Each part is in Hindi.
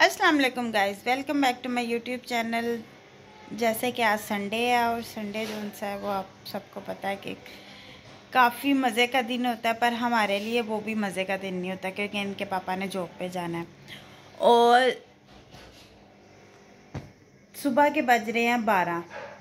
अस्सलाम वालेकुम guys, welcome back to my YouTube channel. जैसे कि आज संडे है और संडे जो सा है वो आप सबको पता है कि काफ़ी मज़े का दिन होता है, पर हमारे लिए वो भी मज़े का दिन नहीं होता क्योंकि इनके पापा ने जॉब पे जाना है और सुबह के बज रहे हैं 12।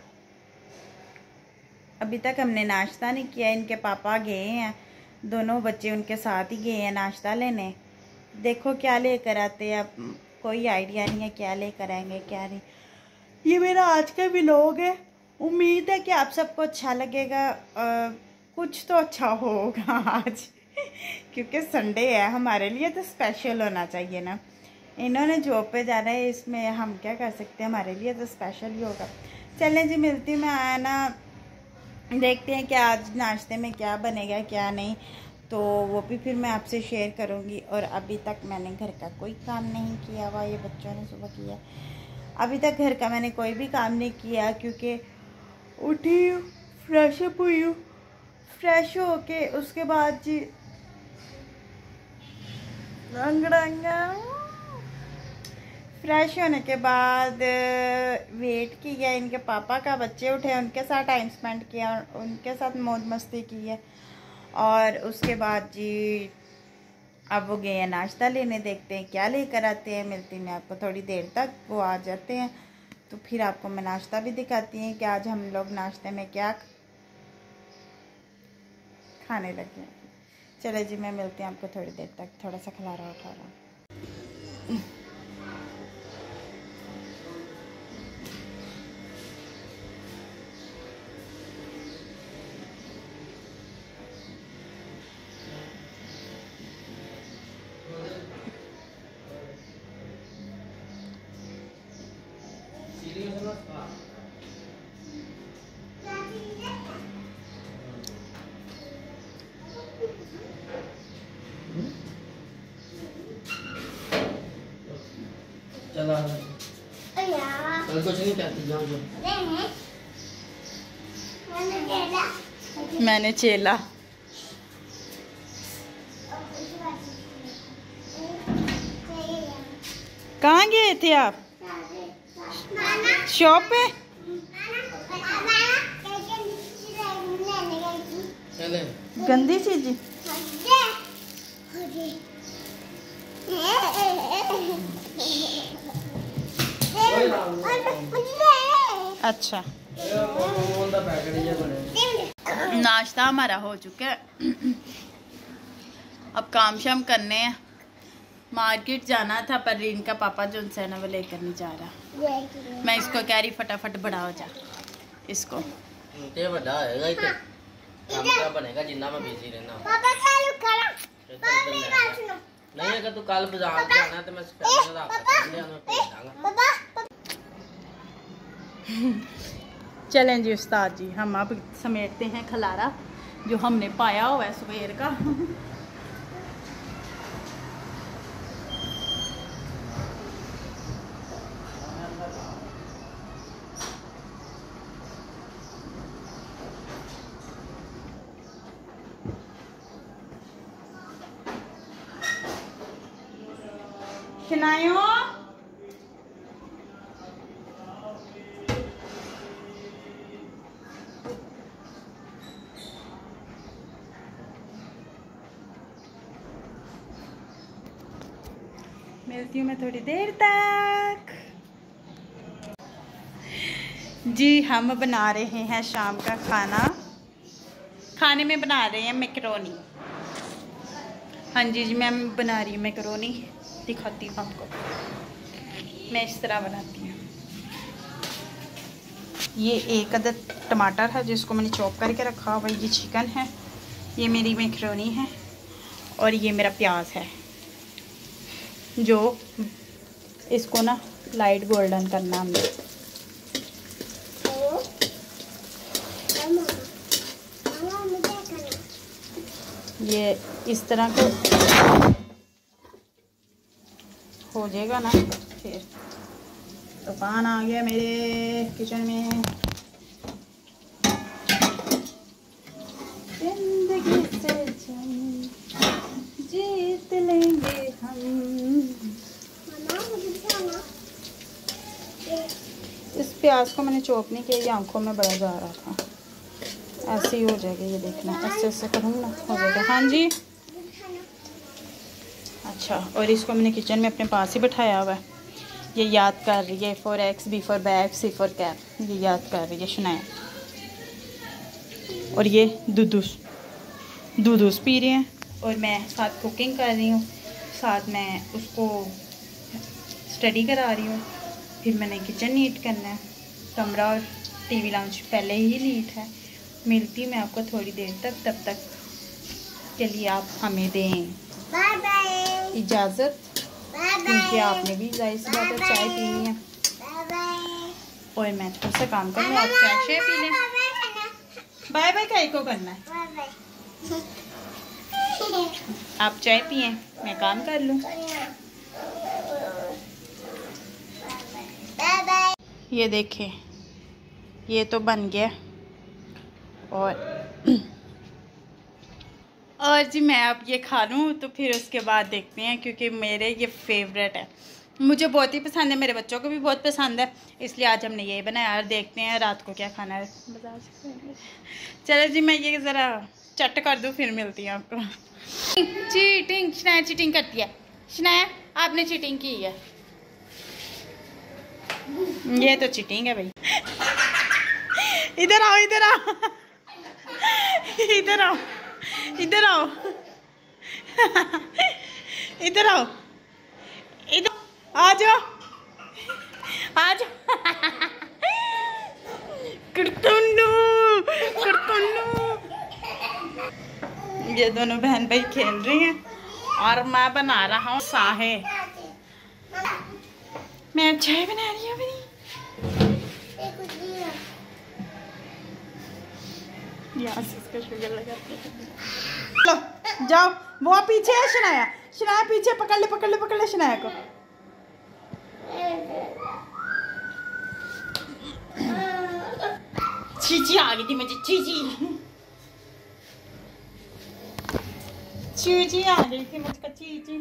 अभी तक हमने नाश्ता नहीं किया। इनके पापा गए हैं, दोनों बच्चे उनके साथ ही गए हैं नाश्ता लेने। देखो क्या लेकर आते हैं, अब कोई आइडिया नहीं है क्या लेकर आएंगे क्या नहीं। ये मेरा आज का व्लॉग है, उम्मीद है कि आप सबको अच्छा लगेगा। कुछ तो अच्छा होगा आज क्योंकि संडे है, हमारे लिए तो स्पेशल होना चाहिए ना। इन्होंने जॉब पे जाना है, इसमें हम क्या कर सकते हैं, हमारे लिए तो स्पेशल ही होगा। चलें जी, मिलती हूँ मैं आना, देखते हैं कि आज नाश्ते में क्या बनेगा क्या नहीं, तो वो भी फिर मैं आपसे शेयर करूँगी। और अभी तक मैंने घर का कोई काम नहीं किया हुआ, ये बच्चों ने सुबह किया। अभी तक घर का मैंने कोई भी काम नहीं किया क्योंकि उठी हूँ, फ्रेश अप हुई हूँ, फ्रेश हो के उसके बाद जी फ्रेश होने के बाद वेट किया इनके पापा का, बच्चे उठे उनके साथ टाइम स्पेंड किया, उनके साथ मौज मस्ती की है। और उसके बाद जी अब वो गए हैं नाश्ता लेने, देखते हैं क्या लेकर आते हैं। मिलती मैं आपको थोड़ी देर तक, वो आ जाते हैं तो फिर आपको मैं नाश्ता भी दिखाती हैं कि आज हम लोग नाश्ते में क्या खाने लगे हैं। चलो जी, मैं मिलती हूँ आपको थोड़ी देर तक। थोड़ा सा खलारा उठा रहा हूँ। चला कल कुछ नहीं कहती, जाओ मैंने चेला कहाँ गए थे आप? शॉप पे? गंदी चीज। अच्छा, नाश्ता हमारा हो चुका है, अब काम शाम करने हैं। मार्केट जाना था पर इनका पापा जो है ना वो लेकर नहीं जा रहा। मैं इसको कह रही फटाफट बड़ा हो जा, इसको ये बड़ा होएगा ही तो काम क्या बनेगा जिन्ना मैं बिजी रहना। नहीं अगर तू कल बाजार जाना तो मैं स्पेशल रात को भेज दूंगा। चलें जी उस्ताद जी, हम अब समेटते हैं खलारा जो हमने पाया हुआ है सवेर का। शनायो मिलती हूँ मैं थोड़ी देर तक। जी हम बना रहे हैं शाम का खाना, खाने में बना रहे हैं मैकरोनी। हाँ जी मैं बना रही हूँ मैकरोनी, दिखाती हूँ आपको मैं इस तरह बनाती हूँ। ये एक अदद टमाटर है जिसको मैंने चॉप करके रखा हुआ, ये चिकन है, ये मेरी मैकरोनी है और ये मेरा प्याज है जो इसको ना लाइट गोल्डन करना हमने। ये इस तरह को हो जाएगा ना, फिर तूफान आ गया मेरे किचन में। जिंदगी से जीत लेंगे हम। प्याज को मैंने चॉप नहीं किया, ये आंखों में बड़ा जा रहा था। ऐसे ही हो जाएगा, ये देखना, ऐसे ऐसे करूँगी ना हो जाएगा। हाँ जी अच्छा। और इसको मैंने किचन में अपने पास ही बैठाया हुआ है, ये याद कर रही है for X, B for bag, C for cap, ये याद कर रही है शनाया। और ये दूध पी रहे हैं और मैं साथ कुकिंग कर रही हूँ, साथ मैं उसको स्टडी करा रही हूँ। फिर मैंने किचन नीट करना है, कमरा और टीवी लाउंज पहले ही नीट है। मिलती हूँ मैं आपको थोड़ी देर तक, तब तक के लिए आप हमें दें बाय बाय इजाज़त, क्योंकि आपने भी जाहिर सी बात है चाय पीनी है और मैं थोड़ा सा काम करूँ। आप चाय पी लें। बाय बाय काय को करना है, आप चाय पिए, मैं काम कर लूँ। ये देखें, ये तो बन गया। और जी मैं अब ये खा लूँ तो फिर उसके बाद देखते हैं, क्योंकि मेरे ये फेवरेट है, मुझे बहुत ही पसंद है, मेरे बच्चों को भी बहुत पसंद है, इसलिए आज हमने ये बनाया। और देखते हैं रात को क्या खाना है। चलो जी मैं ये ज़रा चट कर दूँ, फिर मिलती हूँ आपको। चीटिंग, शनाया चीटिंग करती है। शनाया आपने चीटिंग की है, ये तो चीटिंग है भाई। इधर आओ, इधर आओ, इधर आओ, इधर आओ, इधर आओ, इधर आ जाओ, आ जाओ। कुर्तुन्नू, कुर्तुन्नू। ये दोनों बहन भाई खेल रही हैं और मैं बना रहा हूँ साहे। मैं चाय बना रही हूँ अपनी। यहाँ से इसका शुगर लगाते हैं। लो जाओ, वो पीछे है शनाया, शनाया पीछे, पकड़ ले पकड़ ले पकड़ ले शनाया को। चीची आ गई थी मुझे, चीची चीची आ गई थी मुझको, चीची।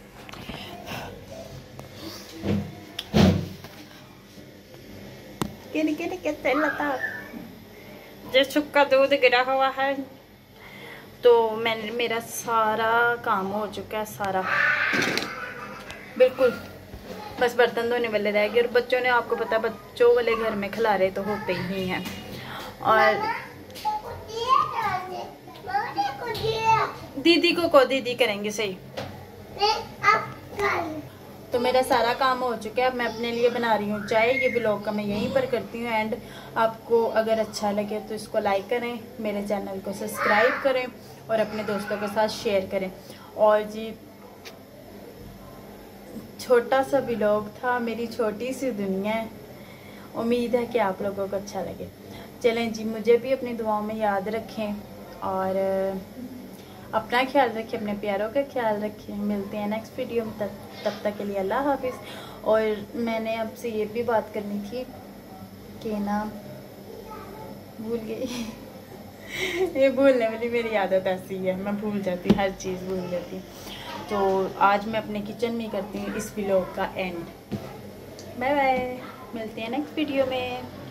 किन किन कैसे लता जो सूखा दूध गिरा हुआ है, तो मैंने मेरा सारा काम हो चुका है, सारा बिल्कुल, बस बर्तन धोने वाले रह गए। और बच्चों ने, आपको पता है बच्चों वाले घर में खिलारे तो होते ही हैं। और दीदी को दीदी करेंगे सही। तो मेरा सारा काम हो चुका है, अब मैं अपने लिए बना रही हूँ चाय। ये व्लॉग का मैं यहीं पर करती हूँ एंड। आपको अगर अच्छा लगे तो इसको लाइक करें, मेरे चैनल को सब्सक्राइब करें और अपने दोस्तों के साथ शेयर करें। और जी छोटा सा व्लॉग था, मेरी छोटी सी दुनिया है, उम्मीद है कि आप लोगों को अच्छा लगे। चलें जी, मुझे भी अपनी दुआओं में याद रखें और अपना ख्याल रखें, अपने प्यारों का ख्याल रखें। मिलते हैं नेक्स्ट वीडियो में, तब तक के लिए अल्लाह हाफिज़। और मैंने आपसे ये भी बात करनी थी कि ना, भूल गई। ये भूलने वाली मेरी आदत ऐसी है, मैं भूल जाती, हर चीज़ भूल जाती। तो आज मैं अपने किचन में करती हूँ इस व्लॉग का एंड। बाय बाय, मिलते हैं नेक्स्ट वीडियो में।